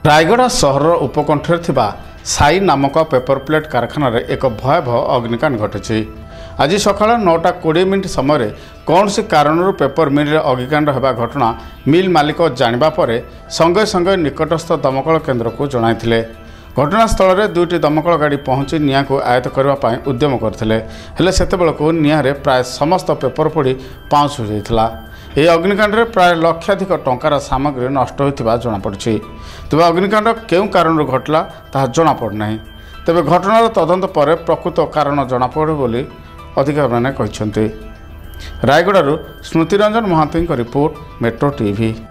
रायगड़ा सहर उपकंठरे थिबा साई नामक पेपर प्लेट कारखाना एक भयावह अग्निकांड घटी। आज सकाळ 9:20 समय कौन सी कारण पेपर मिल अग्निकांड होगा घटना मिल मालिक जानिबा परे संगे संगे निकटस्थ दमकल केन्द्र को जणाइथिले। घटनास्थल में दुईटी दमकल गाड़ी पहुंची निया को आयत्त करने उद्यम करते सेतेबेलକୁ निआरे प्राय समस्त पेपर पोड़ी पाउंस हो जाइथिला। यह अग्निकांड में प्राय लक्षाधिक टंकार सामग्री नष्ट होता जमापड़ी। तेज अग्निकांड क्यों कारण घटला ताहा जमापड़ना। तेज घटनार तदंत पर प्रकृत कारण जमापड़े बोली अधिकारी मैंने कहते। रायगड़ू Smrutiranjan Mohanty report, metro TV.